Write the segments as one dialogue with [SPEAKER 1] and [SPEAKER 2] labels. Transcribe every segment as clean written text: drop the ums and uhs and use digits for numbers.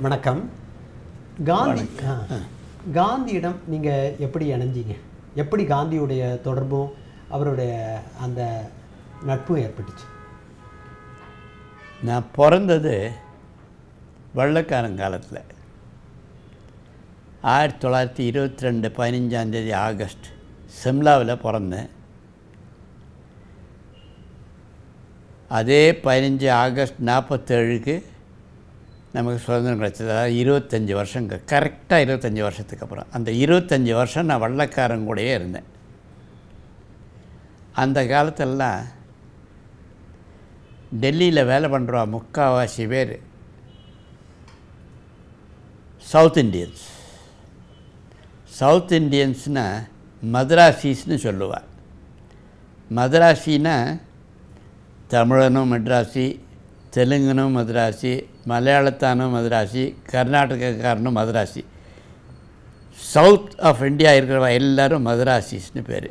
[SPEAKER 1] வணக்கம். காந்தியிடம் நீங்கள் எப்படி இணைஞ்சிங்க? எப்படி காந்தியுடைய தொடர்பும் அவருடைய அந்த நட்பும் ஏற்பட்டுச்சு?
[SPEAKER 2] நான் பிறந்தது வெள்ளைக்காரங்காலத்தில் 1922 15 ஆகஸ்ட் சிம்லாவில் பிறந்தேன். அதே 15 ஆகஸ்ட் 47க்கு நமக்கு சுதந்திரம் கிடச்சது. அதாவது 25 வருஷம், கரெக்டாக 25 வருஷத்துக்கு அப்புறம். அந்த 25 வருஷம் நான் வெள்ளைக்காரன் கூடயே இருந்தேன். அந்த காலத்திலலாம் டெல்லியில் வேலை பண்ணுறா முக்கால்வாசி பேர் சவுத் இண்டியன்ஸ். சவுத் இண்டியன்ஸ்னால் மദ്രാസீஸ்னு சொல்லுவாள். மദ്രാസீனா தமிழனும் மெட்ராசி, தெலுங்கனும் மദ്രാசி, மலையாளத்தானும் மദ്രാசி, கர்நாடகக்காரனும் மദ്രാசி. சவுத் ஆஃப் இந்தியா இருக்கிறவ எல்லோரும் மദ്രാസீஸ்னு பேர்.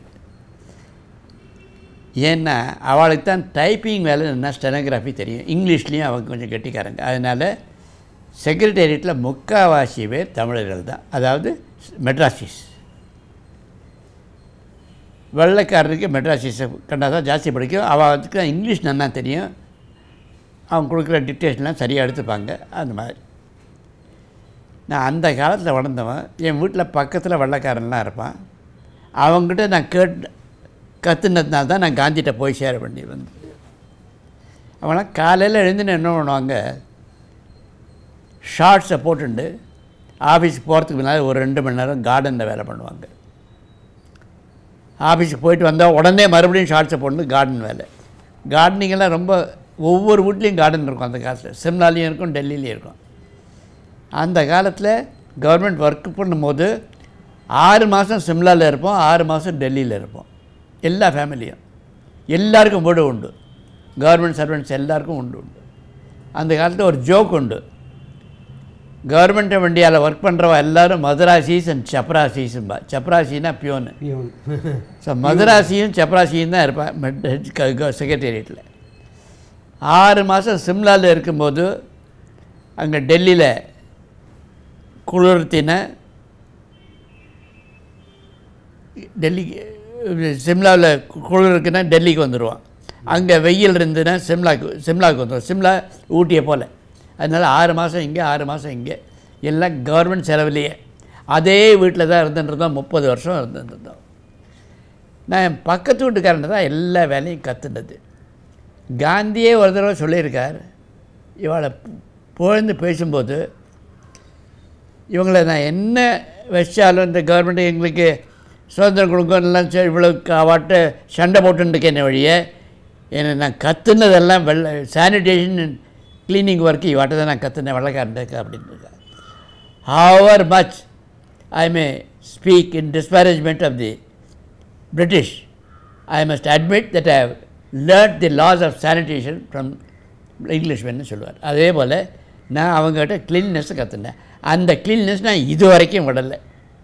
[SPEAKER 2] ஏன்னா அவளுக்கு தான் டைப்பிங் வேலை என்ன ஸ்டெனோகிராஃபி தெரியும், இங்கிலீஷ்லேயும் அவங்க கொஞ்சம் கெட்டிக்காரங்க. அதனால் செக்ரட்டேரியட்டில் முக்கால்வாசி பேர் தமிழர்கள் தான், அதாவது மெட்ராசிஸ். வெள்ளைக்காரருக்கு மெட்ராசிஸை கண்டா தான் ஜாஸ்தி படிக்கும். அவளுக்கு தான் இங்கிலீஷ் நல்லா தெரியும், அவங்க கொடுக்குற டிக்டேஷன்லாம் சரியாக எடுத்துப்பாங்க. அந்த மாதிரி நான் அந்த காலத்தில் வளர்ந்தவன். என் வீட்டில் பக்கத்தில் வெள்ளைக்காரன்லாம் இருப்பான். அவங்ககிட்ட நான் கற்றுனதுனால தான் நான் காந்திகிட்ட போய் சேர வேண்டி வந்து. அவங்களாம் காலையில் எழுந்துன்னு என்ன பண்ணுவாங்க, ஷார்ட்ஸை போட்டுண்டு ஆஃபீஸுக்கு போகிறதுக்கு முன்னால் ஒரு 2 மணி நேரம் கார்டனில் வேலை பண்ணுவாங்க. ஆஃபீஸுக்கு போயிட்டு வந்தால் உடனே மறுபடியும் ஷார்ட்ஸை போட்டு கார்டன் வேலை. கார்டனிங்கெல்லாம் ரொம்ப ஒவ்வொரு வீட்லேயும் கார்டன் இருக்கும் அந்த காலத்தில். சிம்லாலேயும் இருக்கும், டெல்லியிலையும் இருக்கும். அந்த காலத்தில் கவர்மெண்ட் ஒர்க் பண்ணும்போது 6 மாதம் சிம்லாவில் இருப்போம், 6 மாதம் டெல்லியில் இருப்போம். எல்லா ஃபேமிலியும், எல்லாருக்கும் வீடு உண்டு. கவர்மெண்ட் சர்வெண்ட்ஸ் எல்லாருக்கும் உண்டு. அந்த காலத்தில் ஒரு ஜோக் உண்டு, கவர்மெண்ட் ஆஃப் இந்தியாவில் ஒர்க் பண்ணுறவா எல்லோரும் மദ്രാസீஸ் அண்ட் சப்ராசீஸும்பா. சப்ராசின்னா பியோனு. ஸோ மദ്രാസിயும் சப்ராசியும் தான் இருப்பான் செக்ரட்டேரியட்டில். 6 மாதம் சிம்லாவில் இருக்கும்போது அங்கே டெல்லியில் குளிர்த்தின டெல்லிக்கு, சிம்லாவில் குளிர் இருக்குன்னா டெல்லிக்கு வந்துடுவான். அங்கே வெயில் இருந்துன்னா சிம்லாவுக்கு வந்துடுவோம். சிம்லா ஊட்டியை போல். அதனால் 6 மாதம் இங்கே, 6 மாதம் இங்கே, எல்லாம் கவர்மெண்ட் செலவுலையே. அதே வீட்டில் தான் இருந்துருந்தோம். 30 வருஷம் இருந்துருந்தோம். நான் என் பக்கத்து வீட்டுக்காரன் தான் எல்லா வேலையும் கற்றுனது. காந்தியே ஒரு தடவை சொல்லியிருக்கார், இவளை புகழ்ந்து பேசும்போது, இவங்களை நான் என்ன வச்சாலும் இந்த கவர்மெண்ட்டு எங்களுக்கு சுதந்திரம் கொடுக்கணும்லாம் இவ்வளோ அவாட்ட சண்டை போட்டுருக்கேன் வழியே, என்னை நான் கற்றுனதெல்லாம் சானிடேஷன் கிளீனிங் ஒர்க்கு இவாட்ட தான் நான் கற்றுனேன் வெள்ளைக்காரனுக்கு அப்படின்னு இருக்கார். However much I may speak in disparagement of the British, I must admit that I have learnt the laws of sanitation from இங்கிலீஷ்மென்னு சொல்லுவார். அதே போல் நான் அவங்ககிட்ட க்ளீன்னஸ்ஸை கற்றுனேன். அந்த க்ளீன்னஸ் நான் இது வரைக்கும் விடலை,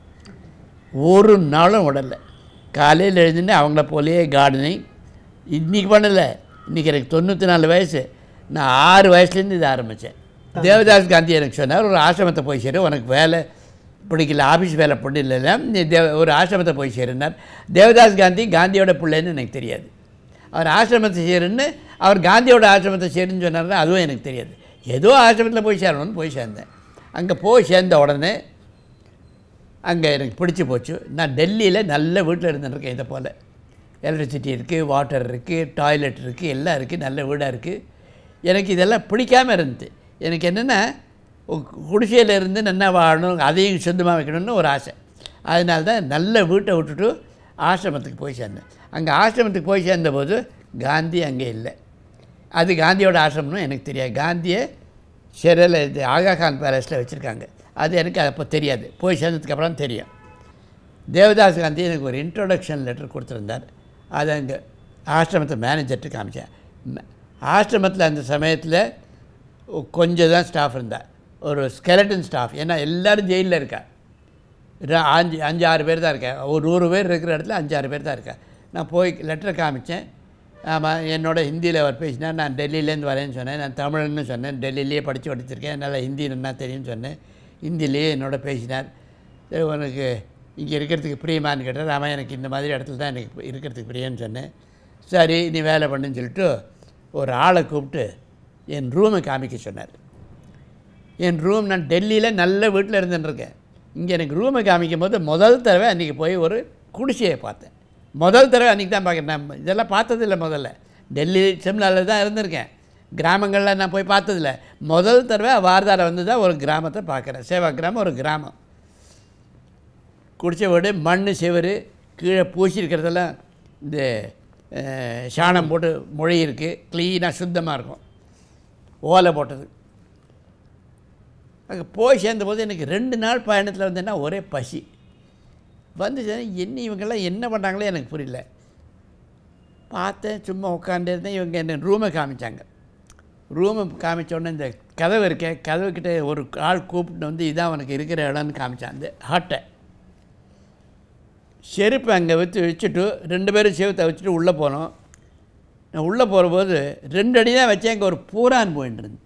[SPEAKER 2] ஒரு நாளும் விடலை. காலையில் எழுதுன்னு அவங்கள போலேயே கார்டனிங் இன்றைக்கி பண்ணலை. இன்றைக்கி எனக்கு 94 வயசு. நான் 6 வயசுலேருந்து இதை ஆரம்பித்தேன். தேவதாஸ் காந்தி எனக்கு சொன்னார், ஒரு ஆசிரமத்தை போய் சேரு, உனக்கு வேலை பிடிக்கல, ஆஃபீஸ் வேலை பிடிக்கல, நீ ஒரு ஆசிரமத்தை போய் சேருன்னார். தேவதாஸ் காந்தியோட பிள்ளைன்னு எனக்கு தெரியாது. அவர் ஆசிரமத்தை சேருன்னு, அவர் காந்தியோட ஆசிரமத்தை சேருன்னு சொன்னார்னா அதுவும் எனக்கு தெரியாது. ஏதோ ஆசிரமத்தில் போய் சேரணும்னு போய் சேர்ந்தேன். அங்கே போய் சேர்ந்த உடனே அங்கே எனக்கு பிடிச்சி போச்சு. நான் டெல்லியில் நல்ல வீட்டில் இருந்துருக்கேன். இதை போல் எலக்ட்ரிசிட்டி இருக்குது, வாட்டர் இருக்குது, டாய்லெட் இருக்குது, எல்லாம் இருக்குது, நல்ல வீடாக இருக்குது. எனக்கு இதெல்லாம் பிடிக்காமல் இருந்துச்சு. எனக்கு என்னென்னா குடிசையில் இருந்து நல்லா வாழணும், அதையும் சொந்தமாக வைக்கணும்னு ஒரு ஆசை. அதனால தான் நல்ல வீட்டை விட்டுட்டு ஆசிரமத்துக்கு போய் சேர்ந்தேன். அங்கே ஆசிரமத்துக்கு போய் சேர்ந்தபோது காந்தி அங்கே இல்லை. அது காந்தியோட ஆசிரமம்னு எனக்கு தெரியாது. காந்தியை சிறையில் இது ஆகா கான் பேலஸில் வச்சுருக்காங்க. அது எனக்கு அப்போ தெரியாது. போய் சேர்ந்ததுக்கப்புறம் தெரியும். தேவதாஸ் காந்தி எனக்கு ஒரு இன்ட்ரோடக்ஷன் லெட்டர் கொடுத்துருந்தார். அதை அங்கே ஆசிரமத்தை மேனேஜர்ட்டு காமிச்சேன். ஆசிரமத்தில் அந்த சமயத்தில் கொஞ்சம் தான் ஸ்டாஃப் இருந்தார், ஒரு ஸ்கெலட்டன் ஸ்டாஃப். ஏன்னா எல்லோரும் ஜெயிலில் இருக்கா, 5-6 பேர் தான் இருக்கேன். ஒரு 100 பேர் இருக்கிற இடத்துல 5-6 பேர் தான் இருக்கா. நான் போய் லெட்டரை காமித்தேன். ஆமாம், என்னோட ஹிந்தியில் அவர் பேசினார். நான் டெல்லியிலேருந்து வரேன்னு சொன்னேன். நான் தமிழ்னு சொன்னேன். டெல்லியிலேயே படித்து படிச்சிருக்கேன், என்னால் ஹிந்தி என்ன தெரியும்னு சொன்னேன். ஹிந்திலேயே என்னோட பேசினார். சரி, உனக்கு இங்கே இருக்கிறதுக்கு பிரியமானு கேட்டார். ஆமாம், எனக்கு இந்த மாதிரி இடத்துல தான் எனக்கு இருக்கிறதுக்கு பிரியன்னு சொன்னேன். சரி, நீ வேலை பண்ணுன்னு சொல்லிட்டு ஒரு ஆளை கூப்பிட்டு என் ரூமை காமிக்க சொன்னார். என் ரூம், நான் டெல்லியில் நல்ல வீட்டில் இருந்துட்டுருக்கேன். இங்கே எனக்கு ரூமை காமிக்கும் போது முதல் தடவை அன்றைக்கி போய் ஒரு குடிசையை பார்த்தேன். முதல் தடவை அன்றைக்கி தான் பார்க்குறேன். நான் இதெல்லாம் பார்த்ததில்லை. முதல்ல டெல்லி சிம்லாவில் தான் இருந்திருக்கேன், கிராமங்களில் நான் போய் பார்த்ததில்லை. முதல் தடவை வார்தாரை வந்து தான் ஒரு கிராமத்தை பார்க்குறேன். சேவா கிராமம், ஒரு கிராமம். குடிசை வீடு, மண் செவரு, கீழே பூசியிருக்கிறதெல்லாம் இந்த சாணம் போட்டு மொழி இருக்குது. க்ளீனாக சுத்தமாக இருக்கும், ஓலை போட்டது. அங்கே போய் சேர்ந்தபோது எனக்கு 2 நாள் பயணத்தில் வந்தேன்னா ஒரே பசி வந்து. என்ன இவங்கெல்லாம் என்ன பண்ணுறாங்களோ எனக்கு புரியல. பார்த்தேன், சும்மா உட்காந்து இருந்தேன். இவங்க என்ன ரூமை காமிச்சாங்க. ரூமை காமிச்சோடனே இந்த கதவு இருக்கேன், கதவுக்கிட்ட ஒரு ஆள் கூப்பிட்டு வந்து இதான் அவனுக்கு இருக்கிற இடம்னு காமிச்சான். அந்த ஹாட்டை செருப்பை அங்கே வச்சுட்டு 2 பேரும் செருப்பை வச்சுட்டு உள்ளே போனோம். நான் உள்ளே போகிறபோது 2 அடி தான் வச்சேன். அங்கே ஒரு பூரான் போயின்னு இருந்துச்சு.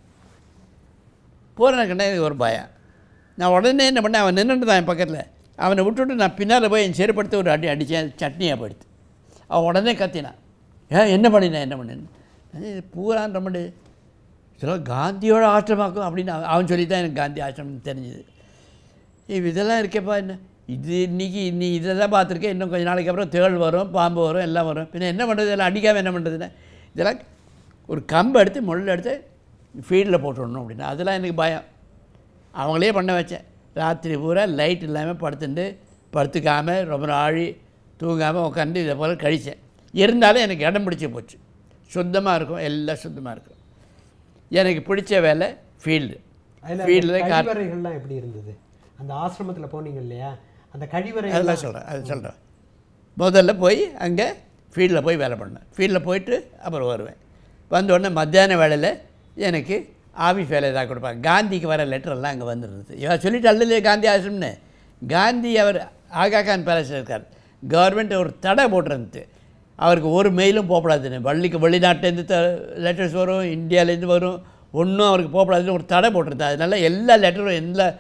[SPEAKER 2] பூரான் கண்டா எனக்கு ஒரு பயம். நான் உடனே என்ன பண்ணேன், அவன் நின்றுட்டு தான் என் பக்கத்தில். அவனை விட்டுவிட்டு நான் பின்னால் போய் என் செருப்படுத்து ஒரு அடி அடித்தேன், சட்னியாக படுத்து. அவன் உடனே கத்தினான், என்ன பண்ணினேன் என்ன பண்ணேன். பூரான் ரொம்ப சில காந்தியோட ஆசிரமாக்கும் அப்படின்னு அவன் சொல்லி தான் எனக்கு காந்தி ஆசிரமம் தெரிஞ்சுது. இதெல்லாம் இருக்கேப்பா, என்ன இது இன்றைக்கி நீ இதை தான் பார்த்துருக்கேன். இன்னும் கொஞ்சம் நாளைக்கு அப்புறம் தேள் வரும், பாம்பு வரும், எல்லாம் வரும். பின்ன என்ன பண்ணுறது, இதெல்லாம் அடிக்காமல் என்ன பண்ணுறதுன்னா, இதெல்லாம் ஒரு கம்பை எடுத்து முள்ள எடுத்து ஃபீல்டில் போட்டுடணும் அப்படின்னா அதெல்லாம் எனக்கு பயம். அவங்களே பண்ண வச்சேன். ராத்திரி பூரா லைட் இல்லாமல் படுத்துக்காமல் ரொம்ப நாழி தூங்காமல் உட்காந்து இதை போல் கழித்தேன். இருந்தாலும் எனக்கு இடம் பிடிச்சி போச்சு. சுத்தமாக இருக்கும், எல்லாம் சுத்தமாக இருக்கும். எனக்கு பிடிச்ச வேலை ஃபீல்டு.
[SPEAKER 1] ஃபீல்டில் கழிவறைகள்லாம் எப்படி இருந்தது? அந்த ஆசிரமத்தில் போனீங்க இல்லையா, அந்த கழிவறை
[SPEAKER 2] அதெல்லாம் சொல்கிறேன். முதல்ல போய் அங்கே ஃபீல்டில் போய் வேலை பண்ணேன். ஃபீல்டில் போயிட்டு அப்புறம் வருவேன். வந்தோடனே மத்தியான வேலையில் எனக்கு ஆஃபீஸ் வேலை தான் கொடுப்பாங்க. காந்திக்கு வர லெட்டரெல்லாம் அங்கே வந்துருந்தது. இவன் சொல்லிட்டு அல்லையே காந்தி ஆசிரம்னு. காந்தி அவர் ஆகா கான் பேலஸில் இருக்கார். கவர்மெண்ட் ஒரு தடை போட்டிருந்துச்சு, அவருக்கு ஒரு மெயிலும் போகப்படாதுன்னு. வெளிநாட்டிலேருந்து லெட்டர்ஸ் வரும், இந்தியாவிலேருந்து வரும், ஒன்றும் அவருக்கு போகப்படாதுன்னு ஒரு தடை போட்டிருந்தது. அதனால் எல்லா லெட்டரும்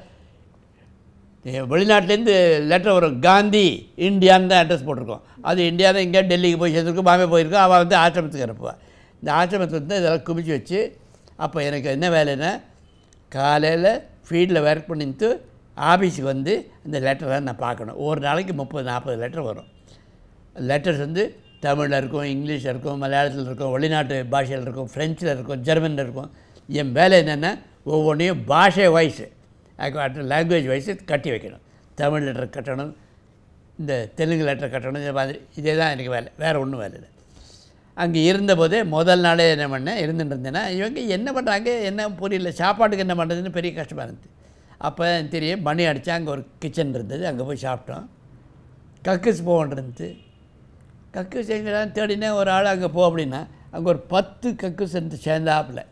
[SPEAKER 2] வெளிநாட்டிலேருந்து லெட்டர் வரும், காந்தி இந்தியான்னு தான் அட்ரஸ் போட்டிருக்கோம். அது இந்தியா தான் இங்கே டெல்லிக்கு போய் சேர்ந்துருக்கோம், பாம்பே போயிருக்கோம். அவள் வந்து ஆசிரமத்துக்கு அனுப்புவாள். இந்த ஆசிரமத்தை வந்து இதெல்லாம் குமிச்சு வச்சு, அப்போ எனக்கு என்ன வேலைன்னா, காலையில் ஃபீல்டில் ஒர்க் பண்ணிட்டு ஆஃபீஸுக்கு வந்து இந்த லெட்டரை நான் பார்க்கணும். ஒரு நாளைக்கு 30-40 லெட்டர் வரும். லெட்டர்ஸ் வந்து தமிழில் இருக்கும், இங்கிலீஷில் இருக்கும், மலையாளத்தில் இருக்கும், வெளிநாட்டு பாஷையில் இருக்கும், ஃப்ரெஞ்சில் இருக்கும், ஜெர்மனில் இருக்கும். என் வேலை என்னென்னா, ஒவ்வொன்றையும் பாஷை வாய்ஸு லாங்குவேஜ் வைஸு கட்டி வைக்கணும். தமிழ் லெட்டர் கட்டணும், இந்த தெலுங்கு லெட்டர் கட்டணும், இந்த மாதிரி. இதே தான் எனக்கு வேலை, வேறு ஒன்றும் வேலை இல்லை. அங்கே இருந்தபோதே முதல் நாளே என்ன பண்ணேன், இருந்துட்டு இருந்தேன்னா இவங்க என்ன பண்ணுறாங்க என்ன புரியல, சாப்பாட்டுக்கு என்ன பண்ணுறதுன்னு பெரிய கஷ்டமாக இருந்துச்சு. அப்போ தெரியும் மணி அடித்தா அங்கே ஒரு கிச்சன் இருந்தது, அங்கே போய் சாப்பிட்டோம். கக்கூஸ் போகன் இருந்துச்சு. கக்கூஸ் எங்கேதான் தேடினே ஒரு ஆள் அங்கே போ அப்படின்னா, அங்கே ஒரு 10 கக்கூஸ் இருந்து சேர்ந்தாப்பில்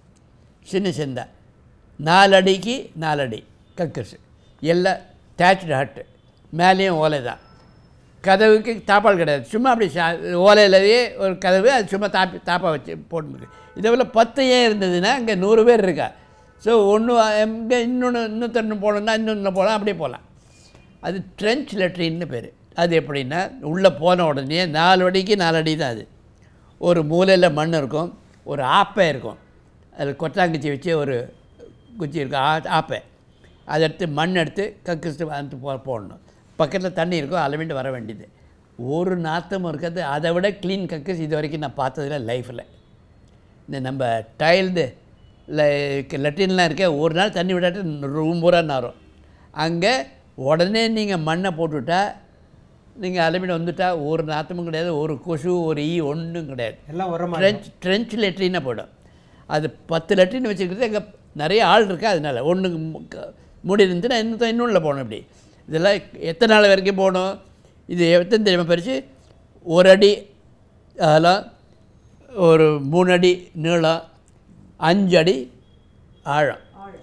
[SPEAKER 2] சின்ன 4 அடிக்கு 4 அடி கக்கூஸ், எல்லாம் தேய்ச்டு ஹட்டு, மேலேயும் ஓலை தான். கதவுக்கு தாப்பால் கிடையாது, சும்மா அப்படி ஓலையிலேயே ஒரு கதவு, அது சும்மா தாப்பா வச்சு போட்டுருக்கு. இதை போல் 10 ஏன் இருந்ததுன்னா அங்கே 100 பேர் இருக்கா. ஸோ ஒன்று எங்கே இன்னொன்று போகணுன்னா இன்னொன்று போகலாம், அப்படியே போகலாம். அது ட்ரென்ச் லெட்ரின்னு பேர். அது எப்படின்னா, உள்ளே போன உடனே 4 அடிக்கு 4 அடி தான். அது ஒரு மூலையில் மண் இருக்கும், ஒரு ஆப்பை இருக்கும், அதில் கொட்டாங்குச்சி வச்சு ஒரு குச்சி இருக்கும் ஆப்பை, அதை எடுத்து மண் எடுத்து கக்கிட்டு வந்து போடணும். பக்கத்தில் தண்ணி இருக்கும், அளவிட்டு வர வேண்டியது. ஒரு நாத்தமும் இருக்காது. அதை விட க்ளீன் கக்கூஸ் இது வரைக்கும் நான் பார்த்ததில்ல லைஃப்பில். இந்த நம்ம டைல்டு லெட்டின்லாம் இருக்க, ஒரு நாள் தண்ணி விடாட்டு ரூம் பூரா நாரும். அங்கே உடனே நீங்கள் மண்ணை போட்டுவிட்டா, நீங்கள் அளவிட்டு வந்துட்டா ஒரு நாத்தமும் கிடையாது, ஒரு கொசு ஒரு ஒன்றும் கிடையாது.
[SPEAKER 1] எல்லாம்
[SPEAKER 2] ட்ரென்ச் லெட்ரினாக போய்டும். அது 10 லெட்ரின் வச்சுருக்கிறது அங்கே நிறைய ஆள் இருக்கா, அதனால் ஒன்று மூடி இருந்துச்சுன்னா இன்னொன்றில் போகணும். இப்படி இதெல்லாம் எத்தனை நாள் வரைக்கும் போகணும். இது எத்தனை தெரியுமா பறித்து, 1 அடி அதெல்லாம், ஒரு 3 அடி நீளம், 5 அடி ஆழம்.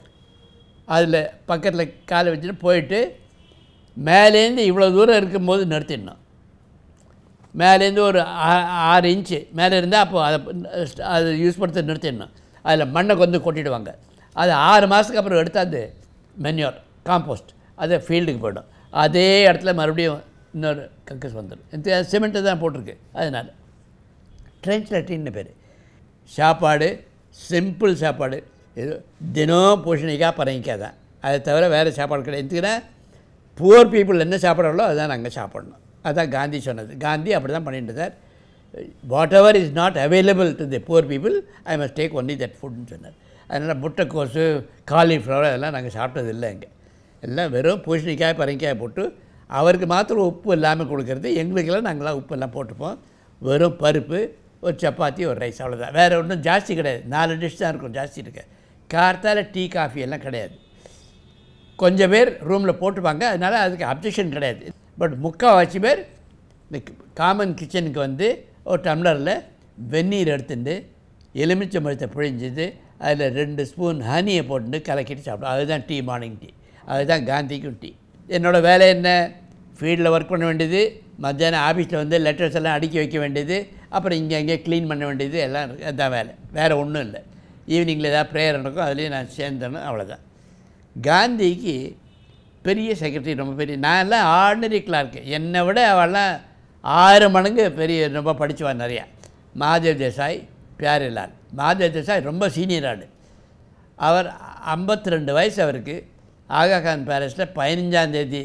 [SPEAKER 2] அதில் பக்கத்தில் காலை வச்சுட்டு போயிட்டு மேலேருந்து இவ்வளோ தூரம் இருக்கும்போது நிறுத்திடணும். மேலேருந்து ஒரு 6 இன்ச்சு மேலே இருந்தால் அப்போது அதை யூஸ் பண்ணுறது நிறுத்திடணும். அதில் மண்ணை கொட்டிடுவாங்க. அது 6 மாதத்துக்கு அப்புறம் எடுத்தால் அது மென்யூர் காம்போஸ்ட், அது ஃபீல்டுக்கு போய்டும். அதே இடத்துல மறுபடியும் இன்னொரு கக்கஸ் வந்துடும். சிமெண்ட்டு தான் போட்டிருக்கு. அதனால் ட்ரென்ச் லெட்டின்னு பேர். சாப்பாடு சிம்பிள் சாப்பாடு, ஏதோ தினம் பூசணிக்காய் பரங்கிக்காய் தான். அதை தவிர வேறு சாப்பாடு கிடையாது. எதுக்குன்னா புவர் பீப்புள் என்ன சாப்பிட்றாங்களோ அதுதான் நாங்கள் சாப்பிடணும். அதுதான் காந்தி சொன்னது. காந்தி அப்படி தான் பண்ணிட்டு இருந்தார். Whatever is not available to the poor people I must take only that ஃபுட்னு சொன்னார். அதனால் முட்டைக்கோஸு காலிஃப்ளவர் அதெல்லாம் நாங்கள் சாப்பிட்டது இல்லை. இங்கே எல்லாம் வெறும் பூசணிக்காய் பரங்கிக்காய் போட்டு அவருக்கு மாத்திரம் உப்பு இல்லாமல் கொடுக்கறது. எங்களுக்கெல்லாம் நாங்களாம் உப்பு எல்லாம் போட்டுப்போம். வெறும் பருப்பு, ஒரு சப்பாத்தி, ஒரு ரைஸ், அவ்வளோதான். வேறு ஒன்றும் ஜாஸ்தி கிடையாது. 4 டிஷ் தான் இருக்கும், ஜாஸ்தி இருக்கு. கார்த்தால் டீ காஃபி எல்லாம் கிடையாது. கொஞ்சம் பேர் ரூமில் போட்டுப்பாங்க, அதனால் அதுக்கு அப்ஜெக்ஷன் கிடையாது. பட் முக்கால்வாசி பேர் இந்த காமன் கிச்சனுக்கு வந்து ஒரு டம்ளரில் வெந்நீர் எடுத்துட்டு எலுமிச்சம்பழத்தை பிழிஞ்சிது அதில் 2 ஸ்பூன் ஹனியை போட்டு கலக்கிட்டு சாப்பிடும். அதுதான் டீ, மார்னிங் டீ. அதுதான் காந்திக்கும் டீ. என்னோடய வேலை என்ன? ஃபீல்டில் ஒர்க் பண்ண வேண்டியது, மத்தியானம் ஆஃபீஸில் வந்து லெட்டர்ஸ் எல்லாம் அடுக்கி வைக்க வேண்டியது, அப்புறம் இங்கே க்ளீன் பண்ண வேண்டியது, எல்லாம் அதுதான் வேலை. வேறு ஒன்றும் இல்லை. ஈவினிங்கில் ஏதாவது ப்ரேயர் நடக்கும், அதுலேயும் நான் சேர்ந்தேன்னு, அவ்வளோதான். காந்திக்கு பெரிய செக்ரட்டரி, ரொம்ப பெரிய. நான் எல்லாம் ஆர்டினரி கிளார்க்கு. என்னை விட அவெல்லாம் 6 மடங்கு பெரிய, ரொம்ப படிச்சுவா நிறையா. மகாதேவ் தேசாய், பியாரிலால். மகாதேவ் தேசாய் ரொம்ப சீனியர் ஆள். அவர் 52 வயசு அவருக்கு. ஆகாகான் பேலஸில் 15ஆம் தேதி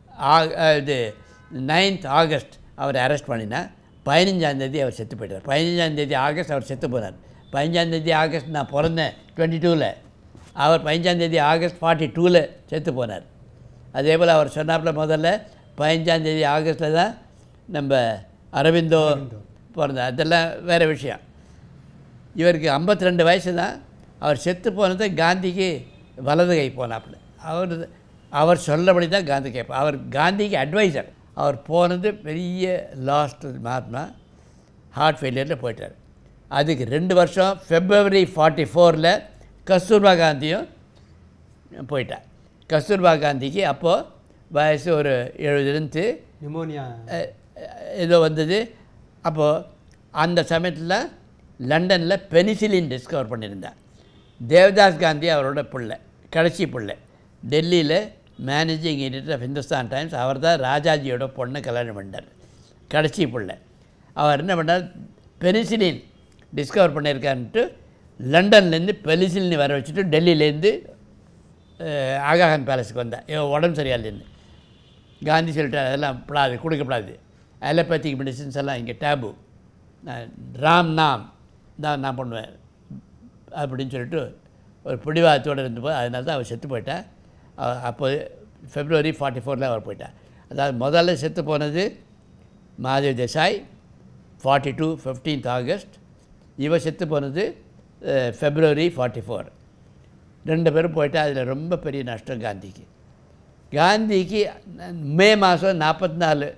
[SPEAKER 2] இது 9th ஆகஸ்ட் அவர் அரெஸ்ட் பண்ணினா 15ஆம் தேதி அவர் செத்து போயிட்டார். 15ஆம் தேதி ஆகஸ்ட் அவர் செத்து போனார். 15ஆம் தேதி ஆகஸ்ட் நான் பிறந்தேன் 22ல். அவர் 15ஆம் தேதி ஆகஸ்ட் 42ல் செத்து போனார். அதே போல் அவர் சொன்னாப்பில் முதல்ல 15ஆம் தேதி ஆகஸ்ட்டில் தான் நம்ம அரவிந்தோ பிறந்தார். அதெல்லாம் வேறு விஷயம். இவருக்கு 52 வயசு தான். அவர் செத்து போனது காந்திக்கு வலது கை போனாப்பில். அவர் சொல்லபடி தான் காந்தி கேட்பார். அவர் காந்திக்கு அட்வைசர். அவர் போனது பெரிய லாஸ்ட். மகாத்மா ஹார்ட் ஃபெயிலியரில் போயிட்டார். அதுக்கு 2 வருஷம் February 44ல் கஸ்தூர்பா காந்தியும் போயிட்டார். கஸ்தூர்பா காந்திக்கு அப்போது வயசு ஒரு 70
[SPEAKER 1] நிமோனியா
[SPEAKER 2] ஏதோ வந்தது. அப்போது அந்த சமயத்தில் லண்டனில் பெனிசிலின் டிஸ்கவர் பண்ணியிருந்தார். தேவதாஸ் காந்தி அவரோட பிள்ளை, கடைசி பிள்ளை. டெல்லியில் managing editor of Hindustan Times. அவர் தான் ராஜாஜியோட பொண்ணை கல்யாணம் பண்ணார், கடைசி பிள்ளை. அவர் என்ன பண்ணார், பெனிசிலின் டிஸ்கவர் பண்ணியிருக்காருன்ட்டு லண்டன்லேருந்து பெனிசிலின் வர வச்சுட்டு டெல்லியிலேருந்து ஆகாகான் பேலஸுக்கு வந்தார். உடம்பு சரியாலேருந்து காந்தி சொல்லிட்டார், அதெல்லாம் படாது, கொடுக்கப்படாது. அலோபேத்திக் மெடிசின்ஸ் எல்லாம் இங்கே டேபு, ராம் நாம் தான் நான் பண்ணுவேன் அப்படின்னு சொல்லிட்டு ஒரு பிடிவாதத்தோடு இருந்தபோது அதனால தான் அவர் செத்து போயிட்டார். அப்போது February 44ல் அவர் போயிட்டார். அதாவது முதல்ல செத்து போனது மகாதேவ் தேசாய் 42 15th ஆகஸ்ட். இவர் செத்து போனது February 44. 2 பேரும் போயிட்டா. அதில் ரொம்ப பெரிய நஷ்டம் காந்திக்கு. காந்திக்கு மே மாதம் 44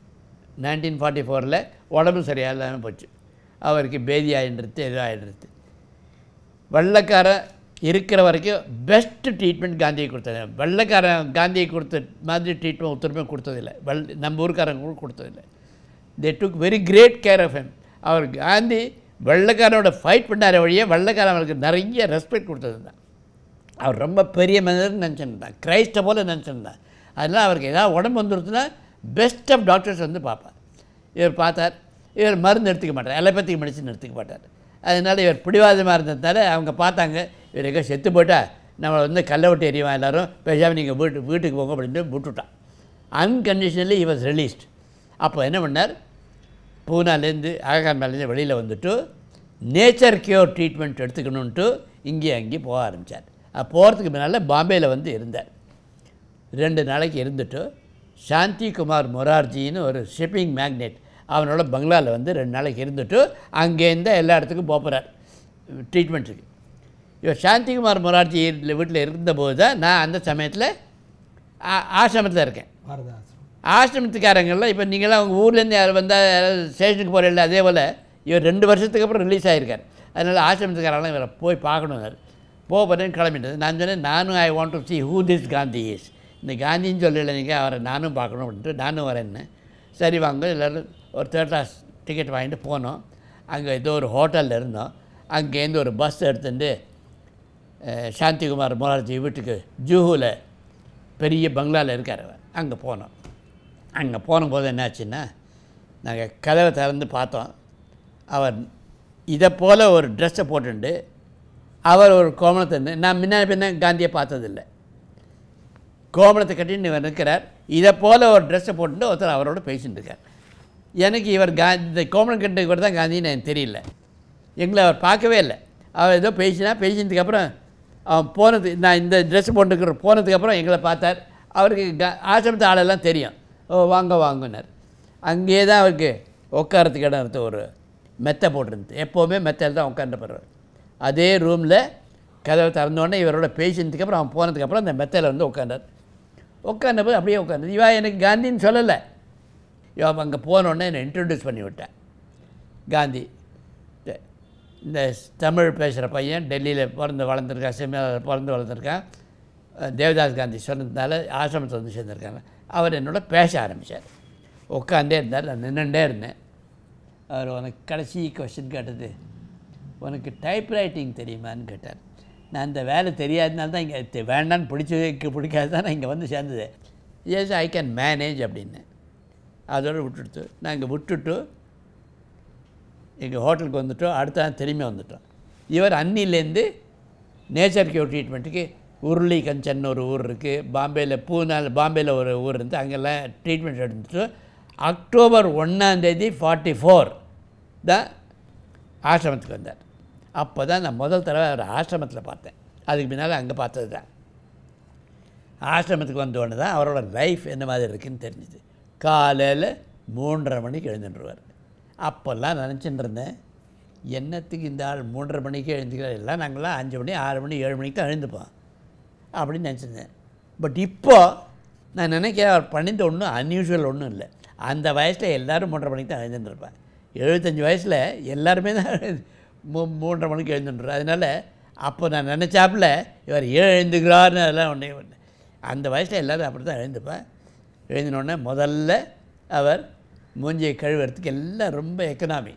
[SPEAKER 2] 1944ல் உடம்பு சரியாக இல்லாமல் போச்சு. அவருக்கு பேதி ஆகின்றது, எது ஆகிடுறது. வெள்ளைக்காரன் இருக்கிற வரைக்கும் பெஸ்ட்டு ட்ரீட்மெண்ட் காந்தியை கொடுத்தது. வெள்ளைக்காரன் காந்தியை கொடுத்த மாதிரி ட்ரீட்மெண்ட் ஒருத்தருமே கொடுத்ததில்லை. நம்ம ஊருக்காரங்க கூட கொடுத்ததில்லை. They took very great care of him. அவர் காந்தி வெள்ளைக்காரனோட ஃபைட் பண்ணார வழியே வெள்ளைக்காரன் அவருக்கு நிறைய ரெஸ்பெக்ட் கொடுத்தது தான். அவர் ரொம்ப பெரிய மனிதர்னு நினச்சிருந்தான், கிரைஸ்ட்டை போல் நினச்சிருந்தான். அதனால் அவருக்கு ஏதாவது உடம்பு வந்துருச்சுன்னா பெஸ்ட் ஆஃப் டாக்டர்ஸ் வந்து பார்ப்பார். இவர் பார்த்தார். இவர் மருந்து எடுத்துக்க மாட்டார், அலோபேத்திக் மெடிசன் எடுத்துக்க மாட்டார். அதனால் இவர் பிடிவாதமாக இருந்ததுனால அவங்க பார்த்தாங்க, இவர் எங்கே செத்து போட்டால் நம்மளை வந்து கல்லை விட்டு எறிவான் எல்லோரும், பேசாமல் நீங்கள் வீட்டுக்கு போங்க அப்படின்ட்டு விட்டுவிட்டான். Unconditionally he was released. அப்போ என்ன பண்ணார், பூனாலேருந்து ஆகாகான் மேலேருந்து வெளியில் வந்துட்டு நேச்சர் கியூர் ட்ரீட்மெண்ட் எடுத்துக்கணுன்ட்டு அங்கேயும் போக ஆரம்பித்தார். போகிறதுக்கு முன்னால் பாம்பேயில் வந்து இருந்தார். 2 நாளைக்கு இருந்துட்டு சாந்தி குமார் மொரார்ஜின்னு ஒரு ஷிப்பிங் மேக்னெட் அவனோட பங்களாவில் வந்து 2 நாளைக்கு இருந்துட்டு அங்கேருந்து எல்லா இடத்துக்கும் போகிறார் ட்ரீட்மெண்ட்டுக்கு. இவர் சாந்திகுமார் மொரார்ஜி வீட்டில் இருந்தபோது தான் நான் அந்த சமயத்தில் ஆசிரமத்தில் இருக்கேன். ஆசிரமத்துக்காரங்கள்லாம் இப்போ நீங்களாம் உங்கள் ஊர்லேருந்து யார் வந்தால் ஸ்டேஷனுக்கு போகிறதில்ல, அதே போல் இவர் 2 வருஷத்துக்கு அப்புறம் ரிலீஸ் ஆகியிருக்கார். அதனால் ஆசிரமத்துக்காரெல்லாம் இவரை போய் பார்க்கணும். போகிறேன்னு கிளம்பிட்டது. நான் சொன்னேன், நானும் I want to see who this Gandhi is. இந்த காந்தின்னு சொல்லலை நீங்கள், அவரை நானும் பார்க்கணும் அப்படின்ட்டு நானும் வரேன்னு. சரி வாங்க எல்லோரும் ஒரு தேர்ட் கிளாஸ் டிக்கெட் வாங்கிட்டு போனோம். அங்கே ஏதோ ஒரு ஹோட்டலில் இருந்தோம். அங்கேருந்து ஒரு பஸ் எடுத்துட்டு சாந்திகுமார் மொரார்ஜி வீட்டுக்கு ஜூஹூவில் பெரிய பங்களாவில் இருக்கார் அவர். அங்கே போனோம். அங்கே போகும்போது என்னாச்சுன்னா, நாங்கள் கதவை திறந்து பார்த்தோம். அவர் இதை போல் ஒரு ட்ரெஸ்ஸை போட்டுண்டு அவர் ஒரு கோமணத்தை, நான் பின்ன காந்தியை பார்த்ததில்லை, கோமணத்தை கட்டின்னு இவர் நிற்கிறார். இதை போல் ஒரு ட்ரெஸ்ஸை போட்டுட்டு ஒருத்தர் அவரோட பேசிட்டு இருக்கார். எனக்கு இவர் இந்த கோமணம் கட்டு இவர் தான் காந்தின்னு எனக்கு தெரியல. எங்களை அவர் பார்க்கவே இல்லை. அவர் ஏதோ பேசினதுக்கப்புறம் அவன் போனது, நான் இந்த ட்ரெஸ் போட்டுருக்கிற போனதுக்கப்புறம் எங்களை பார்த்தார். அவருக்கு ஆசிரமத்து ஆளெல்லாம் தெரியும். ஓ வாங்க வாங்கினார். அங்கேயே தான் அவருக்கு உட்காரத்துக்கு இடம் இருந்த ஒரு மெத்தை போட்டிருந்தது. எப்போவுமே மெத்தையில் தான் உட்காந்து போடுறார். அதே ரூமில் கதவை திறந்தோடனே இவரோட பேசினதுக்கப்புறம் அவன் போனதுக்கப்புறம் அந்த மெத்தையில் வந்து உட்காந்தார். உட்காந்தபோது அப்படியே உட்காந்து இவா எனக்கு காந்தின்னு சொல்லலை. இவன் அங்கே போனோடனே என்னை இன்ட்ரடியூஸ் பண்ணி விட்டேன். காந்தி இந்த தமிழ் பேசுகிற பையன் டெல்லியில் பிறந்து வளர்ந்துருக்கான், செமினாரில் பிறந்து வளர்ந்துருக்கான், தேவதாஸ் காந்தி சொன்னதுனால ஆசிரமத்தை வந்து சேர்ந்துருக்காங்க. அவர் என்னோட பேச ஆரம்பித்தார். உட்காந்தே இருந்தார், நான் நின்றுட்டே இருந்தேன். அவர் உனக்கு கடைசி கொஸ்டின் கேட்டது, உனக்கு டைப்ரைட்டிங் தெரியுமான்னு கேட்டார். நான் அந்த வேலை தெரியாதனால தான் இங்கே வேண்டான்னு பிடிக்காது தான் நான் இங்கே வந்து சேர்ந்தது. எஸ் ஐ கேன் மேனேஜ் அப்படின்னு அதோடு விட்டுட்டு நாங்கள் விட்டுட்டு எங்கள் ஹோட்டலுக்கு வந்துவிட்டோம். அடுத்த திரும்பி வந்துவிட்டோம். இவர் அன்னிலேருந்து நேச்சர் கியூர் ட்ரீட்மெண்ட்டுக்கு உருளி கஞ்சன்னு ஒரு ஊர் இருக்குது, பாம்பேயில் ஒரு ஊர் இருந்து அங்கெல்லாம் ட்ரீட்மெண்ட் எடுத்துட்டு அக்டோபர் 1 44 தான் ஆசிரமத்துக்கு வந்தார். அப்போ தான் நான் முதல் தடவை அவர் ஆசிரமத்தில் பார்த்தேன். அதுக்கு பின்னால் அங்கே பார்த்தது தான். ஆசிரமத்துக்கு வந்தோடனே தான் அவரோட லைஃப் என்ன மாதிரி இருக்குதுன்னு தெரிஞ்சுது. காலையில் 3:30 மணிக்கு எழுந்துட்டுருவார். அப்போல்லாம் நினச்சிட்டு இருந்தேன், என்னத்துக்கு இந்த ஆள் 3:30 மணிக்கு எழுந்துக்கிறார், எல்லாம் நாங்களாம் 5 மணி 6 மணி 7 மணிக்கு தான் எழுந்துப்போம் அப்படின்னு நினச்சிருந்தேன். பட் இப்போது நான் நினைக்கிறேன் அவர் பண்ணிட்டு ஒன்றும் அன்யூஷுவல் ஒன்றும் இல்லை. அந்த வயசில் எல்லோரும் 3:30 மணிக்கு தான் எழுந்துட்டுருப்பேன். 75 வயசில் எல்லாருமே தான் 3:30 மணிக்கு எழுந்துட்டுருவார். அதனால் அப்போ நான் நினச்சாப்புல இவர் எழுந்துக்கிறார்னு அதெல்லாம் ஒன்று. அந்த வயசில் எல்லோரும் அப்படி தான் எழுந்துப்பேன். எழுந்தினோடனே முதல்ல அவர் மூஞ்சியை கழுவுறதுக்கு எல்லாம் ரொம்ப எக்கனாமி.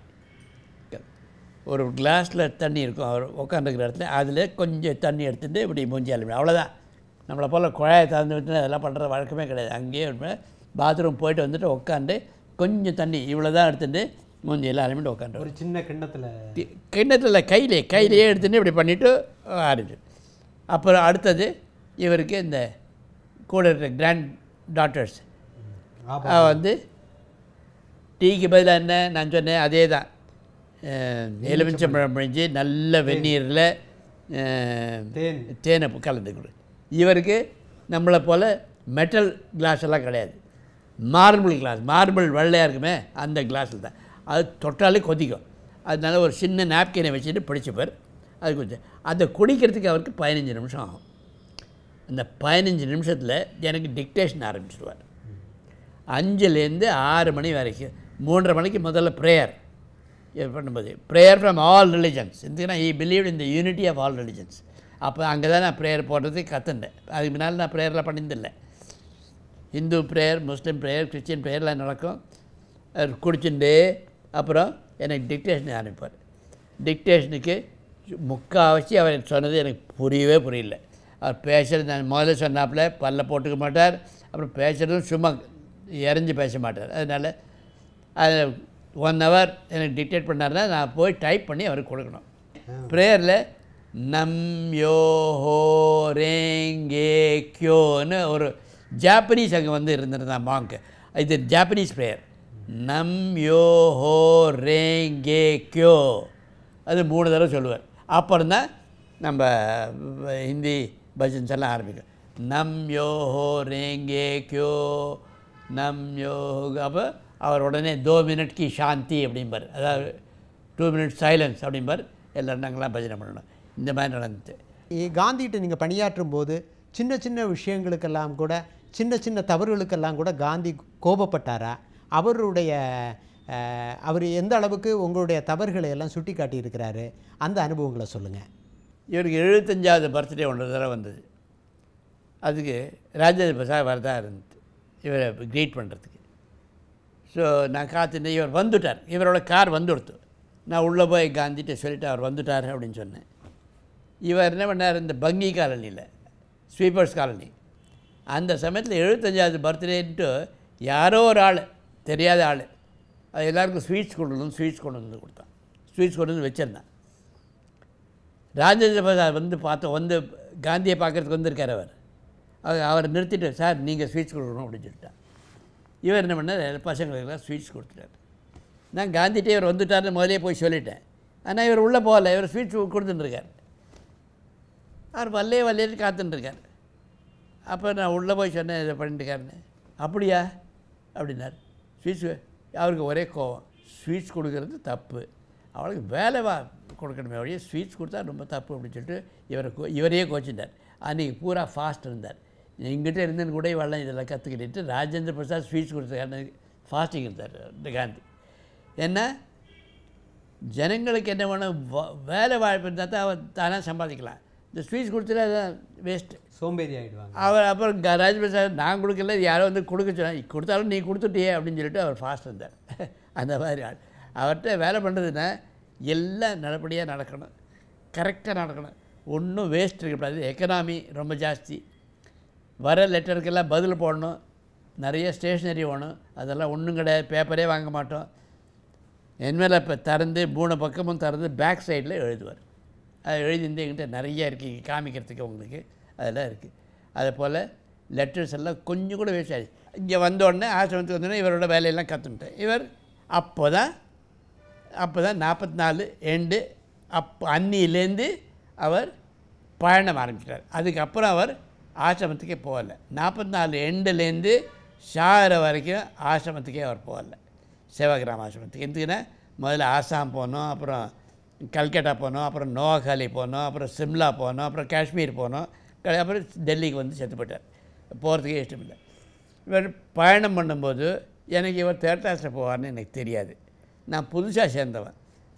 [SPEAKER 2] ஒரு கிளாஸில் தண்ணி இருக்கும் அவர் உட்காந்துருக்கிற இடத்துல, அதில் கொஞ்சம் தண்ணி எடுத்துகிட்டு இப்படி மூஞ்சி அலுமி, அவ்வளோதான். நம்மளை போல் குழாயை திறந்து விட்டு அதெல்லாம் பண்ணுற வழக்கமே கிடையாது. அங்கேயே பாத்ரூம் போயிட்டு வந்துட்டு உட்காந்து கொஞ்சம் தண்ணி இவ்வளோ தான் எடுத்துகிட்டு மூஞ்சியெல்லாம் அலுமிட்டு உட்காந்து
[SPEAKER 1] ஒரு சின்ன
[SPEAKER 2] கிண்ணத்தில் கையிலையே எடுத்துகிட்டு இப்படி பண்ணிவிட்டு ஆரம்பிச்சு. அப்புறம் அடுத்தது இவருக்கு இந்த கூட இருக்கிற கிராண்ட் டாட்டர்ஸ் வந்து டீக்கு பதிலாக என்ன நான் சொன்னேன் அதே தான், எலுமிச்சம்பழம் பிழிஞ்சு நல்ல வெந்நீரில் தேனை கலந்து கொடு. இவருக்கு நம்மளை போல் மெட்டல் கிளாஸ் எல்லாம் கிடையாது, மார்பிள் கிளாஸ், மார்பிள் வெள்ளையாக இருக்குமே அந்த கிளாஸில் தான். அது தொட்டாலே கொதிக்கும். அதனால ஒரு சின்ன நாப்கினை வச்சுட்டு பிடிச்சிப்பார். அது கொஞ்சம் அதை குடிக்கிறதுக்கு அவருக்கு 15 நிமிஷம் ஆகும். அந்த 15 நிமிஷத்தில் எனக்கு டிக்டேஷன் ஆரம்பிச்சிடுவார். 5லேருந்து 6 மணி வரைக்கும். 3:30 மணிக்கு முதல்ல ப்ரேயர் பண்ணும்போது, ப்ரேயர் ஃப்ரம் ஆல் ரிலிஜன்ஸ். ఎందుకంటే I believed in the unity of all religions. அப்போ அங்கே தான் நான் ப்ரேயர் போடுறதுக்கு கற்றுண்டேன். அதுக்கு முன்னால் நான் ப்ரேயர்லாம் பண்ணியிருந்தில்லை. Hindu prayer, Muslim prayer, Christian ப்ரேயர்லாம் நடக்கும். குடிச்சுட்டு அப்புறம் எனக்கு டிக்டேஷன் ஆரம்பிப்பார். டிக்டேஷனுக்கு முக்கால்வாசி அவர் சொன்னது எனக்கு புரியல. அவர் பேசுகிறது நான் முதல்ல சொன்னாப்புல பல்ல போட்டுக்க மாட்டார். அப்புறம் பேசுகிறதும் சும்மா இறஞ்சி பேச மாட்டார். அதனால் அது 1 hour எனக்கு டிக்டேட் பண்ணார்னா நான் போய் டைப் பண்ணி அவருக்கு கொடுக்கணும். ப்ரேயரில் நம் யோ ஹோ ரேங்கே கியோன்னு ஒரு ஜாப்பனீஸ் அங்கே வந்து இருந்திருந்தான் மாங்க்கு. இது ஜாப்பனீஸ் ப்ரேயர். நம் யோ ஹோ ரேங்கே கியோ அது 3 தடவை சொல்லுவார். அப்புறம் தான் நம்ம ஹிந்தி பஜன்ஸ் எல்லாம் ஆரம்பிக்கும். நம் யோ ஹோ ரேங்கே கியோ நம் யோ. அப்போ அவர் உடனே 2 மினிட் கி சாந்தி அப்படிம்பார், அதாவது 2 மினிட்ஸ் சைலன்ஸ் அப்படிம்பார். எல்லோரும் நாங்களாம் பஜனை பண்ணணும். இந்த மாதிரி நடந்துச்சு.
[SPEAKER 1] காந்திகிட்ட நீங்கள் பணியாற்றும் போது சின்ன சின்ன விஷயங்களுக்கெல்லாம் கூட, சின்ன சின்ன தவறுகளுக்கெல்லாம் கூட காந்தி கோபப்பட்டாரா? அவர் எந்த அளவுக்கு உங்களுடைய தவறுகளை எல்லாம் சுட்டி காட்டியிருக்கிறாரு, அந்த அனுபவங்களை சொல்லுங்கள்.
[SPEAKER 2] இவருக்கு 75வது பர்த்டே ஒன்று தடவை வந்தது. அதுக்கு ராஜேந்திர பிரசாத் வரதா இருந்தது இவரை க்ரீட் பண்ணுறதுக்கு. ஸோ நான் காத்துட்டு இவர் வந்துட்டார், இவரோட கார் வந்துடுத்து. நான் உள்ளே போய் காந்திகிட்ட சொல்லிவிட்டு அவர் வந்துட்டார் அப்படின்னு சொன்னேன். இவர் என்ன பண்ணார், இந்த பங்கி காலனியில் ஸ்வீப்பர்ஸ் காலனி அந்த சமயத்தில் 75வது பர்த்டேன்ட்டு யாரோ ஒரு ஆள், தெரியாத ஆள், அது எல்லாருக்கும் ஸ்வீட்ஸ் கொண்டு வந்து கொடுத்தான். ஸ்வீட்ஸ் கொண்டு வந்து வச்சுருந்தான். ராஜேந்திர பிரசாத் வந்து வந்து காந்தியை பார்க்குறதுக்கு வந்திருக்கார். அவர் நிறுத்திட்டு, சார் நீங்கள் ஸ்வீட்ஸ் கொடுக்கணும் அப்படின்னு சொல்லிட்டார். இவர் என்ன பண்ணார், பசங்களுக்கெல்லாம் ஸ்வீட்ஸ் கொடுத்துட்டார். நான் காந்திகிட்டே இவர் வந்துட்டார்னு முதலே போய் சொல்லிட்டேன். ஆனால் இவர் உள்ளே போகல, இவர் ஸ்வீட்ஸ் கொடுத்துட்டுருக்கார். அவர் வல்லேன்னு காத்துட்டுருக்கார். அப்போ நான் உள்ளே போய் சொன்னேன், இதை பண்ணிட்டுருக்காருன்னு. அப்படியா அப்படின்னார். ஸ்வீட்ஸ் அவருக்கு ஒரே கோவம், ஸ்வீட்ஸ் கொடுக்கறது தப்பு, அவளுக்கு வேலை கொடுக்கணுமே வழியே ஸ்வீட்ஸ் கொடுத்தா ரொம்ப தப்பு அப்படின்னு சொல்லிட்டு இவரையே கோச்சிட்டார். அன்றைக்கி பூரா ஃபாஸ்ட் இருந்தார். எங்கிட்ட இருந்தேன்னு கூட இவெல்லாம் இதெல்லாம் கற்றுக்கிட்டு ராஜேந்திர பிரசாத் ஸ்வீட்ஸ் கொடுத்தாரு, ஃபாஸ்டிங் இருந்தார் காந்தி. ஏன்னா ஜனங்களுக்கு என்ன வேணும், வேலை வாய்ப்பு இருந்தால் தான் அவர் தானாக சம்பாதிக்கலாம். இந்த ஸ்வீட்ஸ் கொடுத்துட்டு அதான் வேஸ்ட்டு,
[SPEAKER 1] சோம்பேறி ஆகிடுவாங்க.
[SPEAKER 2] அவர் அப்புறம் ராஜேந்திர பிரசாத் நான் கொடுக்கல, யாரோ வந்து கொடுக்க சொன்னாங்க, கொடுத்தாலும் நீ கொடுத்துட்டியே அப்படின்னு சொல்லிட்டு அவர் ஃபாஸ்ட் இருந்தார். அந்த மாதிரி ஆள். அவர்கிட்ட வேலை பண்ணுறதுன்னா எல்லாம் நல்லபடியாக நடக்கணும், கரெக்டாக நடக்கணும், ஒன்றும் வேஸ்ட் இருக்கக்கூடாது. எக்கனாமி ரொம்ப ஜாஸ்தி, வர லெட்டருக்கெல்லாம் பதில் போடணும், நிறைய ஸ்டேஷ்னரி வேணும், அதெல்லாம் ஒன்றும் கிடையாது. பேப்பரே வாங்க மாட்டோம். என்வெலப்பை திறந்து 3 பக்கமும் திறந்து பேக் சைடில் எழுதுவார். அது எழுதிருந்து என்கிட்ட நிறைய இருக்குது காமிக்கிறதுக்கு உங்களுக்கு, அதெல்லாம் இருக்குது. அதே போல் லெட்டர்ஸ் எல்லாம் கொஞ்சம் கூட வேஸ்ட் ஆகிடுச்சு. இங்கே வந்தோடனே ஆசிரமத்துக்கு வந்தோடனே இவரோட வேலையெல்லாம் கற்றுக்கிட்டேன். இவர் அப்போ தான் 44 எண்டு அன்னியிலேருந்து அவர் பயணம் ஆரம்பிச்சிட்டார். அதுக்கப்புறம் அவர் ஆசிரமத்துக்கே போகலை. 44 எண்டுலேருந்து ஷார வரைக்கும் ஆசிரமத்துக்கே அவர் போகலை, சேவாகிராம ஆசிரமத்துக்கு. எதுக்குன்னா முதல்ல ஆசாம் போனோம், அப்புறம் கல்கட்டா போனோம், அப்புறம் நோவாகாலி போனோம், அப்புறம் சிம்லா போனோம், அப்புறம் காஷ்மீர் போனோம், அப்புறம் டெல்லிக்கு வந்து செத்து போயிட்டார். போகிறதுக்கே இஷ்டம் இல்லை. இவர் பயணம் பண்ணும்போது எனக்கு இவர் 3rd கிளாஸில் போவார்னு எனக்கு தெரியாது. நான் புதுசாக சேர்ந்தவன்.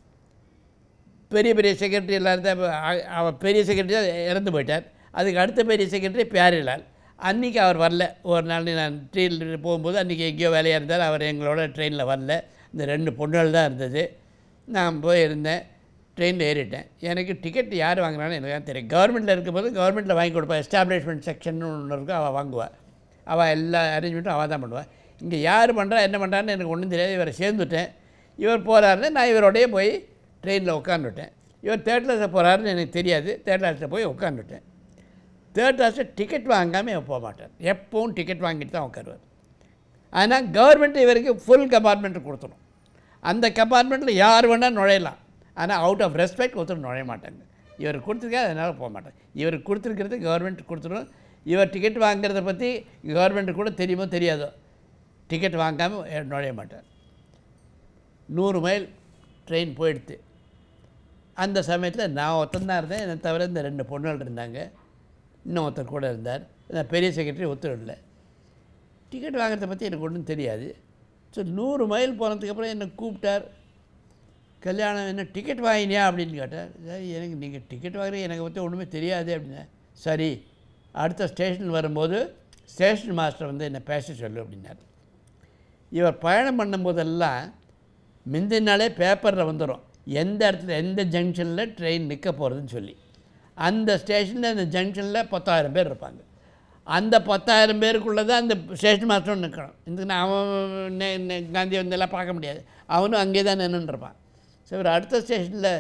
[SPEAKER 2] பெரிய பெரிய செக்ரட்டரி எல்லாம் இருந்தால் அவர் பெரிய செக்ரட்டரி இறந்து போயிட்டார். அதுக்கு அடுத்த பெரிய செக்ரட்டரி பியாரிலால். அன்றைக்கி அவர் வரல. ஒரு நாள் நான் ட்ரெயினில் போகும்போது அன்றைக்கி எங்கேயோ வேலையாக இருந்தார். அவர் எங்களோட ட்ரெயினில் வரல. இந்த 2 பொண்ணுகள் தான் இருந்தது. நான் போயிருந்தேன், ட்ரெயினில் ஏறிட்டேன். எனக்கு டிக்கெட் யார் வாங்கினாலும் எனக்கு தான் தெரியும். கவர்மெண்ட்டில் இருக்கும்போது கவர்மெண்ட்டில் வாங்கி கொடுப்பா. எஸ்டாப்ளிஷ்மெண்ட் செக்ஷன் ஒன்று இருக்கும், அவள் வாங்குவாள். அவள் எல்லா அரேஞ்ச்மெண்ட்டும் அவள் தான் பண்ணுவாள். இங்கே யார் பண்ணுறா என்ன பண்ணுறான்னு எனக்கு ஒன்றும் தெரியாது. இவரை சேர்ந்துட்டேன். இவர் போகிறாருன்னு நான் இவரோடையே போய் ட்ரெயினில் உட்காந்துட்டேன். இவர் 3rd கிளாஸில் போகிறாருன்னு எனக்கு தெரியாது. 3rd கிளாஸில் போய் உட்காந்துட்டேன். 3rd கிளாஸில் டிக்கெட் வாங்காமல் இவர் போக மாட்டார். எப்பவும் டிக்கெட் வாங்கிட்டு தான் உட்காருவார். ஆனால் கவர்மெண்ட் இவருக்கு ஃபுல் கம்பார்ட்மெண்ட்டு கொடுத்துடும். அந்த கம்பார்ட்மெண்ட்டில் யார் வேணால் நுழையலாம். ஆனால் அவுட் ஆஃப் ரெஸ்பெக்ட் ஒருத்தர் நுழைய மாட்டாங்க. இவர் கொடுத்துருக்கா, அதனால் போக மாட்டாங்க. இவர் கொடுத்துருக்கிறது கவர்மெண்ட் கொடுத்துடும். இவர் டிக்கெட் வாங்கிறத பற்றி கவர்மெண்ட்டு கூட தெரியுமோ தெரியாதோ, டிக்கெட் வாங்காமல் நுழைய மாட்டார். 100 மைல் ட்ரெயின் போயிடுத்து. அந்த சமயத்தில் நான் ஒருத்தந்தான் இருந்தேன். என்னை தவிர இந்த 2 பொண்ணுகள் இருந்தாங்க. இன்னும் ஒருத்தர் கூட இருந்தார். பெரிய செக்ரட்டரி ஒத்துழைல. டிக்கெட் வாங்குறத பற்றி எனக்கு ஒன்றும் தெரியாது. ஸோ 100 மைல் போனதுக்கப்புறம் என்னை கூப்பிட்டார். கல்யாணம் என்ன டிக்கெட் வாங்கினியா அப்படின்னு கேட்டார். எனக்கு நீங்கள் டிக்கெட் வாங்குறீங்க, எனக்கு பற்றி ஒன்றுமே தெரியாது அப்படின்னா. சரி, அடுத்த ஸ்டேஷன் வரும்போது ஸ்டேஷன் மாஸ்டர் வந்து என்னை பேச சொல்லு அப்படின்னார். இவர் பயணம் பண்ணும்போதெல்லாம் முந்தின நாளே பேப்பரில் வந்துடும் எந்த இடத்துல எந்த ஜங்ஷனில் ட்ரெயின் நிற்க போகிறதுன்னு சொல்லி. அந்த ஸ்டேஷனில் அந்த ஜங்ஷனில் 10,000 பேர் இருப்பாங்க. அந்த 10,000 பேருக்குள்ளே தான் அந்த ஸ்டேஷன் மாஸ்டரும் நிற்கணும். இதுக்கு அவன் காந்தி வந்தெல்லாம் பார்க்க முடியாது. அவனும் அங்கே தான் நின்றுருப்பான். ஸோ இவர் அடுத்த ஸ்டேஷனில்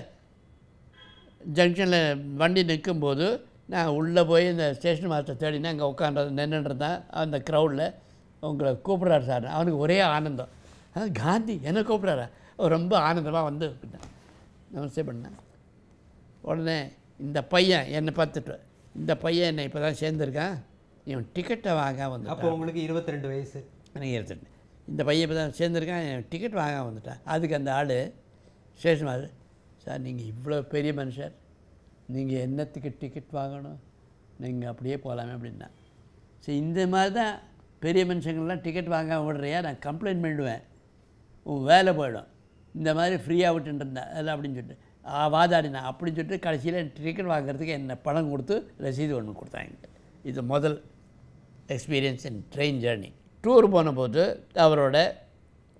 [SPEAKER 2] ஜங்ஷனில் வண்டி நிற்கும்போது நான் உள்ளே போய் இந்த ஸ்டேஷன் மாஸ்டர் தேடினா அங்கே உட்காந்து நின்றுருந்தான். அந்த க்ரௌடில் உங்களை கூப்பிட்றாரு சார். அவனுக்கு ஒரே ஆனந்தம். காந்தி என்ன கூப்பிட்றாரா? ரொம்ப ஆனந்தமாக வந்து நமஸ்தே பண்ணேன். உடனே இந்த பையன் என்னை பார்த்துட்டு, இந்த பையன் என்னை இப்போ தான் சேர்ந்துருக்கான், இவன் டிக்கெட்டை வாங்க வந்து.
[SPEAKER 1] அப்போ உங்களுக்கு 22 வயசு.
[SPEAKER 2] எனக்கு 22. இந்த பையன் இப்போ தான் சேர்ந்துருக்கான், என் டிக்கெட் வாங்க வந்துட்டான். அதுக்கு அந்த ஆள் ஸ்டேஷன் மாஸ்டர், சார் நீங்கள் இவ்வளோ பெரிய மனுஷர், நீங்கள் என்னத்துக்கு டிக்கெட் வாங்கணும், நீங்கள் அப்படியே போகலாமே அப்படின்னா. சரி, இந்த மாதிரி தான் பெரிய மனுஷங்கள்லாம் டிக்கெட் வாங்க விடுறியா, நான் கம்ப்ளைண்ட் பண்ணிடுவேன், உன் வேலை போயிடும், இந்த மாதிரி ஃப்ரீயாக விட்டுருந்தேன் அதெல்லாம் அப்படின்னு சொல்லிட்டு வாதாடினேன். அப்படின்னு சொல்லிட்டு கடைசியில் டிக்கெட் வாங்குறதுக்கு என்ன பணம் கொடுத்து ரசீது ஒன்று கொடுத்தாங்க. இது முதல் experience in train journey. Tour போனபோது அவரோட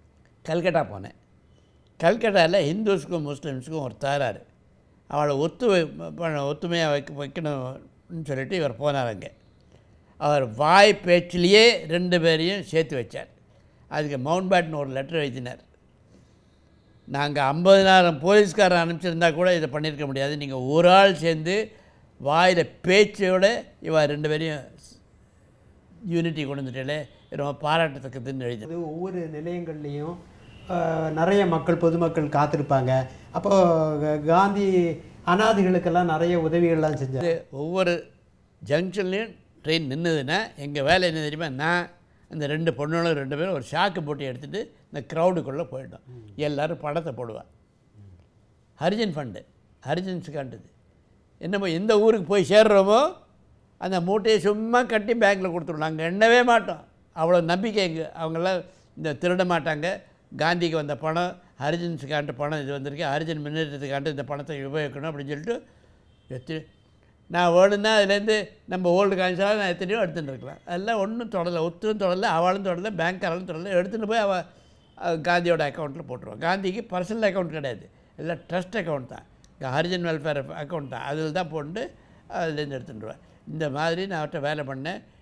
[SPEAKER 2] கல்கட்டா போனேன். கல்கட்டாவில் ஹிந்துஸுக்கும் முஸ்லீம்ஸுக்கும் ஒரு தகராறு. அவளை ஒத்துமையாக வைக்கணும்னு சொல்லிட்டு இவர் போனார். அங்கே அவர் வாய் பேச்சிலேயே 2 பேரையும் சேர்த்து வச்சார். அதுக்கு மவுண்ட் பேட்டன் ஒரு லெட்டர் எழுதினார். நாங்கள் 50,000 போலீஸ்காரன் அனுப்பிச்சிருந்தா கூட இதை பண்ணியிருக்க முடியாது. நீங்கள் ஒரு ஆள் சேர்ந்து வாயில் பேச்சோட இவ 2 பேரையும் யூனிட்டி கொண்டு வந்துட்டாலே ரொம்ப பாராட்டத்தக்கதுன்னு எழுதி.
[SPEAKER 1] ஒவ்வொரு நிலையங்கள்லேயும் நிறைய மக்கள் பொதுமக்கள் காத்திருப்பாங்க. அப்போது காந்தி அனாதைகளுக்கெல்லாம் நிறைய உதவிகள்லாம் செஞ்சார்.
[SPEAKER 2] ஒவ்வொரு ஜங்ஷன்லேயும் ட்ரெயின் நின்றுதுன்னா எங்கள் வேலை என்ன தெரியுமா, நான் அந்த 2 பொண்ணுகளும் 2 பேரும் ஒரு ஷாக்கு போட்டி எடுத்துகிட்டு இந்த க்ரௌடுக்குள்ளே போயிட்டோம். எல்லோரும் படத்தை போடுவாள். ஹரிஜன் ஃபண்டு, ஹரிஜன்ஸு காட்டுது. என்னமோ எந்த ஊருக்கு போய் சேர்றோமோ அந்த மூட்டையை சும்மா கட்டி பேங்கில் கொடுத்துருவோம். நாங்கள் எண்ணவே மாட்டோம். அவ்வளோ நம்பிக்கை அவங்களாம் இந்த திருட மாட்டாங்க. காந்திக்கு வந்த பணம், ஹரிஜன்ஸுக்காண்ட பணம் இது வந்திருக்கு, ஹரிஜன் முன்னேற்றத்துக்காண்ட இந்த பணத்தை உபயோகிக்கணும் அப்படின்னு சொல்லிட்டு நான் வேணும்னா அதுலேருந்து நம்ம ஓல்டு காயின்ஸாக நான் எத்தனையோ எடுத்துகிட்டு இருக்கலாம். அதெல்லாம் ஒன்றும் தொடரலை, ஒத்துரும் தொடரலை, அவளும் தொடரலை, பேங்க்காரலும் தொடரலை. எடுத்துகிட்டு போய் அவள் காந்தியோட அக்கௌண்ட்டில் போட்டுருவான். காந்திக்கு பர்சனல் அக்கௌண்ட் கிடையாது, எல்லாம் ட்ரஸ்ட் அக்கௌண்ட் தான், ஹரிஜன் வெல்ஃபேர் அக்கௌண்ட் தான். அதில் தான் போட்டு அதுலேருந்து எடுத்துட்டுருவேன். இந்த மாதிரி நான் அவர்கிட்ட வேலை பண்ணேன்.